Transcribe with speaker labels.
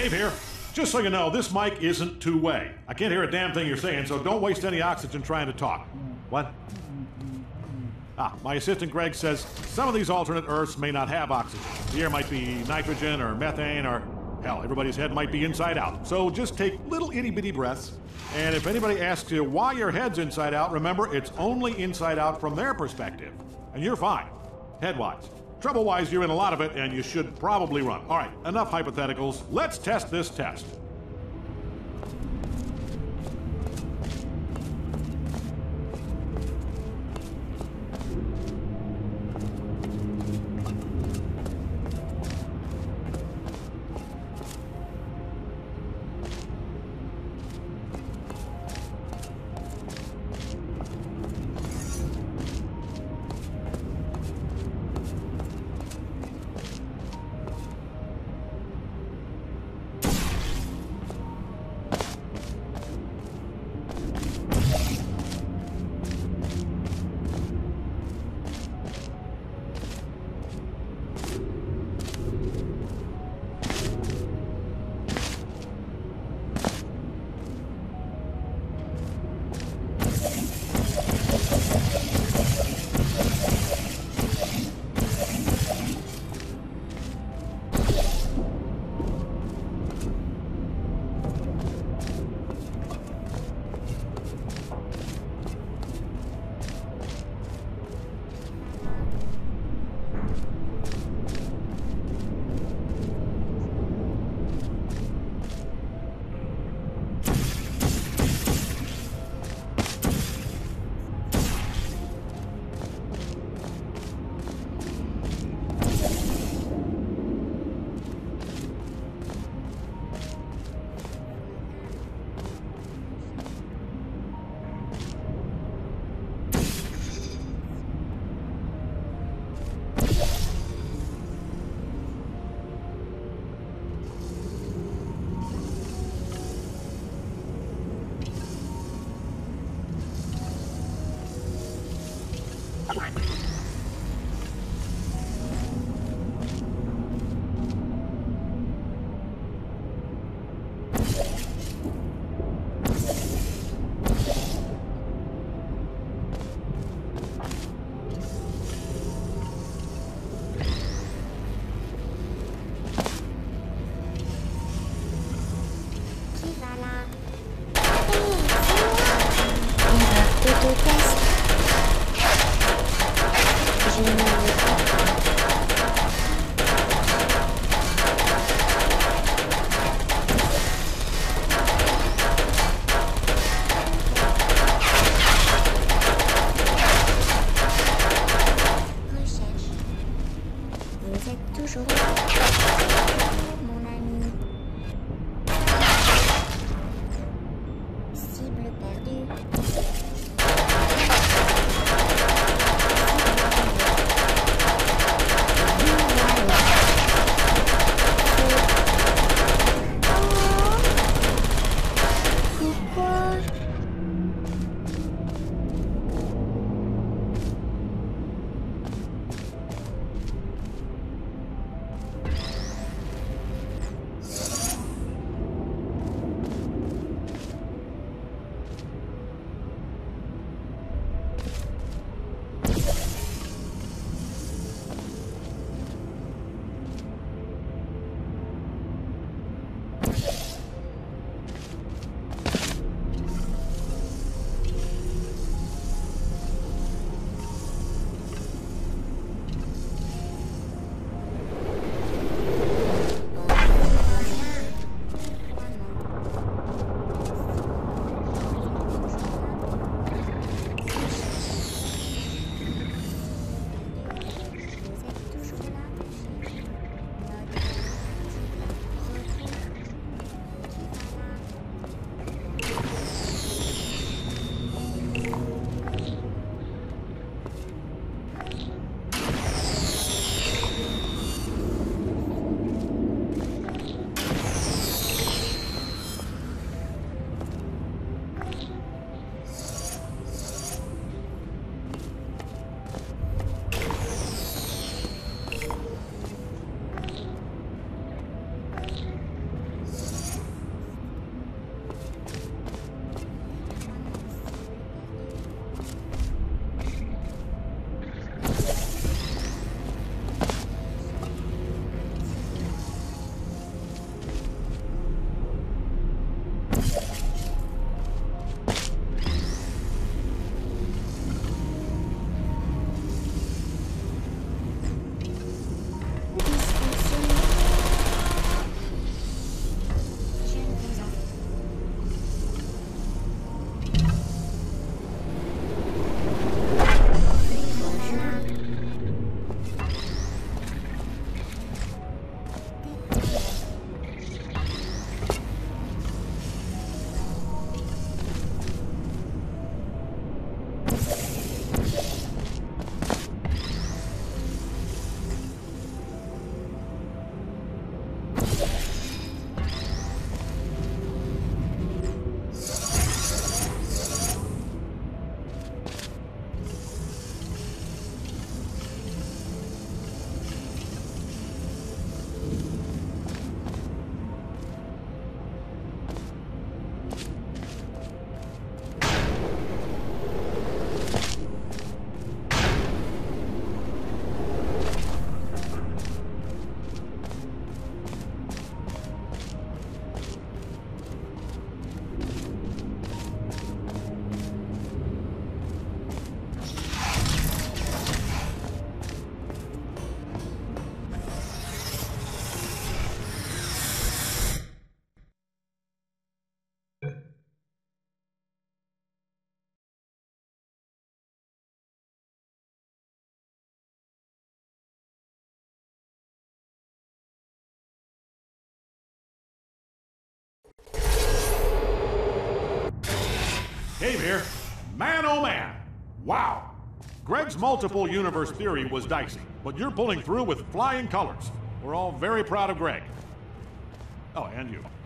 Speaker 1: Dave here. Just so you know, this mic isn't two-way. I can't hear a damn thing you're saying, so don't waste any oxygen trying to talk. What? My assistant Greg says some of these alternate Earths may not have oxygen. The air might be nitrogen or methane or, hell, everybody's head might be inside out. So just take little itty-bitty breaths. And if anybody asks you why your head's inside out, remember, it's only inside out from their perspective. And you're fine, head-wise. Trouble-wise, you're in a lot of it, and you should probably run. All right, enough hypotheticals. Let's test this test. Cave here. Man, oh man. Wow. Greg's multiple universe theory was dicey, but you're pulling through with flying colors. We're all very proud of Greg. Oh, and you.